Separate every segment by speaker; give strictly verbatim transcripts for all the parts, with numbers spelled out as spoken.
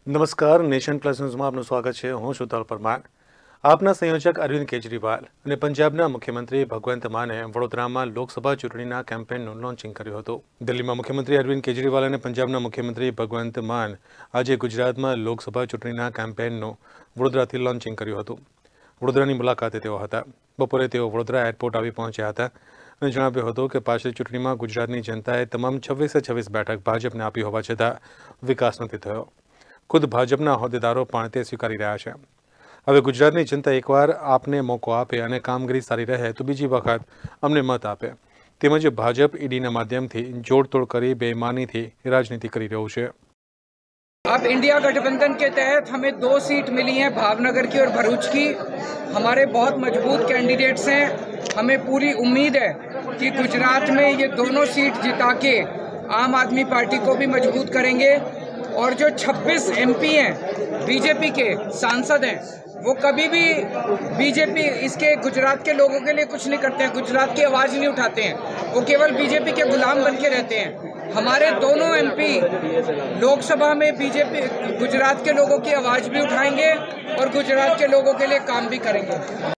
Speaker 1: નમસ્કાર, nation plus ન્યૂઝમાં આપનું સ્વાગત છે। હું શુતલ પરમાર। આપના સંયોજક અરવિંદ કેજરીવાલ અને પંજાબના મુખ્યમંત્રી ભગવંત માને વડોદરામાં લોકસભા ચૂંટણીના કેમ્પેનનું લોન્ચિંગ કર્યું હતું। દિલ્હીમાં મુખ્યમંત્રી અરવિંદ કેજરીવાલ અને પંજાબના મુખ્યમંત્રી ભગવંત માન આજે ગુજરાતમાં લોકસભા ચૂંટણીના કેમ્પેનનું વડોદરાથી લોન્ચિંગ કર્યું હતું। વડોદરાની મુલાકાતે તેઓ હતા। બપોરે તેઓ વડોદરા એરપોર્ટ આવી પહોંચ્યા હતા અને જણાવ્યું હતું કે પાછલી ચૂંટણીમાં ગુજરાતની જનતાએ તમામ છવ્વીસે છવ્વીસ બેઠક ભાજપને આપી હોવા છતાં વિકાસ નથી થયો। खुद भाजपा होद्देदारों पण ते स्वीकारी रह्या छे। हवे गुजरातनी जनता एकवार आपने मौको आपे अने कामगीरी सारी रहे तो बीजी वखत अमने मत आपे। तेमज भाजप ईडीना माध्यमथी जोड़तोड़ करी बेईमानीथी राजनीति करी रह्युं छे।
Speaker 2: अब इंडिया गठबंधन के तहत हमें दो सीट मिली हैं, भावनगर की और भरूच की। हमारे बहुत मजबूत कैंडिडेट्स हैं। हमें पूरी उम्मीद है कि गुजरात में ये दोनों सीट जिता के आम आदमी पार्टी को भी मजबूत करेंगे और जो छब्बीस एमपी हैं बीजेपी के सांसद हैं वो कभी भी बीजेपी इसके गुजरात के लोगों के लिए कुछ नहीं करते हैं, गुजरात की आवाज़ नहीं उठाते हैं, वो केवल बीजेपी के गुलाम बन के रहते हैं। हमारे दोनों एमपी लोकसभा में बीजेपी गुजरात के लोगों की आवाज़ भी उठाएंगे और गुजरात के लोगों के लिए काम भी करेंगे।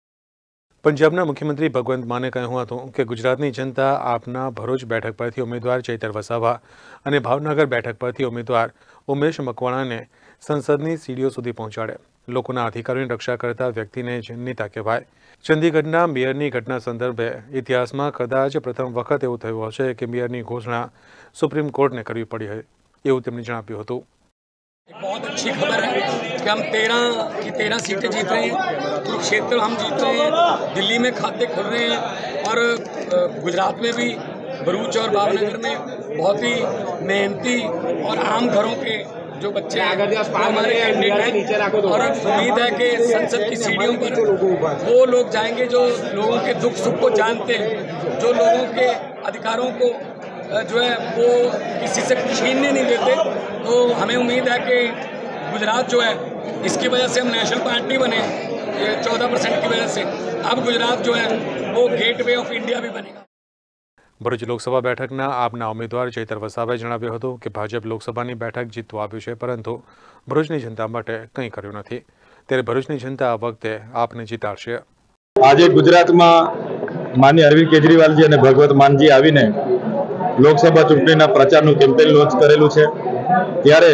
Speaker 1: पंजाबना मुख्यमंत्री भगवंत माने कह્યું હતું કે ગુજરાતની જનતા આપના ભરૂચ બેઠક પરથી ઉમેદવાર ચૈતર વસાવા અને ભાવનગર બેઠક પરથી ઉમેદવાર ઉમેશ મકવાણાને સંસદની સીડીઓ સુધી પહોંચાડે। લોકોના અધિકારોની રક્ષા કરતા વ્યક્તિને જ નેતા કહેવાય। ચંદીગઢના મેયરની ઘટના સંદર્ભે ઇતિહાસમાં કદાચ પ્રથમ વખત એવું થયું હશે કે મેયરની ઘોષણા સુપ્રીમ કોર્ટને કરવી પડી હોય એવું તેમણે જણાવ્યું હતું।
Speaker 3: एक बहुत अच्छी खबर है कि हम तेरह की तेरह सीटें जीत रहे हैं, कुरुक्षेत्र हम जीत रहे हैं, दिल्ली में खाते खुल रहे हैं और गुजरात में भी भरूच और भावनगर में बहुत ही मेहनती और आम घरों के जो बच्चे हैं हमारे कैंडिडेट हैं और उम्मीद है कि संसद की सीढ़ियों पर वो लोग जाएंगे जो लोगों के दुख सुख को जानते हैं, जो लोगों के अधिकारों को जो है वो किसी से छीनने नहीं देते। तो हमें उम्मीद है कि गुजरात जो है इसकी वजह से हम नेशनल पार्टी बने, ये चौदह परसेंट की वजह से अब गुजरात जो है वो गेटवे ऑफ इंडिया भी बनेगा।
Speaker 1: ભરૂચ લોકસભા બેઠકના આપના ઉમેદવાર ચૈતર વસાવાએ જણાવ્યું હતું કે ભાજપ લોકસભાની બેઠક જીતવા આવ્યું છે પરંતુ ભરૂચની જનતા માટે કંઈ કર્યું નથી, ત્યારે ભરૂચની જનતા આ વખતે આપને જીતાડશે।
Speaker 4: આજે ગુજરાતમાં માનનીય અરવિંદ કેજરીવાલજી અને ભગવંત માનજી આવીને લોકસભા ચૂંટણીના પ્રચારનું કેમ્પેન લોન્ચ કરેલું છે, ત્યારે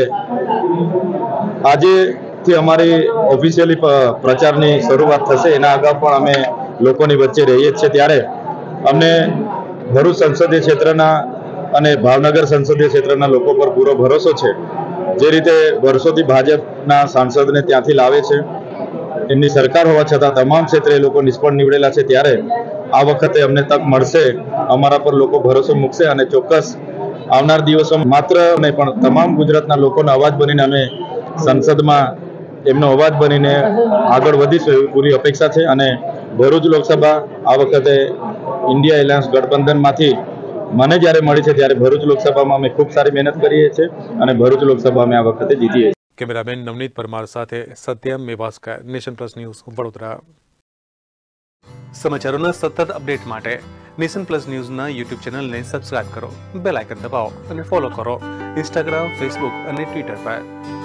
Speaker 4: આજેથી અમારી ઓફિશિયલી પ્રચારની શરૂઆત થશે। એના અગાઉ પણ અમે લોકોની વચ્ચે રહીએ છીએ, ત્યારે અમને ભરૂચ સંસદીય ક્ષેત્રના અને ભાવનગર સંસદીય ક્ષેત્રના લોકો પર પૂરો ભરોસો છે। જે રીતે વર્ષોથી ભાજપના સાંસદને ત્યાંથી લાવે છે, એમની સરકાર હોવા છતાં તમામ ક્ષેત્રે એ લોકો નિષ્ફળ નીવડેલા છે, ત્યારે આ વખતે અમને તક મળશે, અમારા પર લોકો ભરોસો મૂકશે અને ચોક્કસ આવનાર દિવસોમાં માત્ર નહીં પણ તમામ ગુજરાતના લોકોનો અવાજ બનીને અમે સંસદમાં એમનો અવાજ બનીને આગળ વધીશું એવી પૂરી અપેક્ષા છે। અને ભરૂચ લોકસભા આ વખતે ઇન્ડિયા એલાયન્સ ગઠબંધનમાંથી મને જ્યારે મળી છે ત્યારે ભરૂચ લોકસભામાં અમે ખૂબ સારી મહેનત કરીએ છીએ અને ભરૂચ લોકસભા અમે આ વખતે જીતીએ છીએ।
Speaker 1: કેમેરામેન નવનીત પરમાર સાથે Satyam Mewaskar, Nation Plus News, Vadodara. સમાચારોના સતત અપડેટ માટે નેશન પ્લસ ન્યૂઝના યુટ્યુબ ચેનલને સબસ્ક્રાઇબ કરો, બેલ આઇકન દબાવો અને ફોલો કરો ઇન્સ્ટાગ્રામ, ફેસબુક અને ટ્વિટર પર।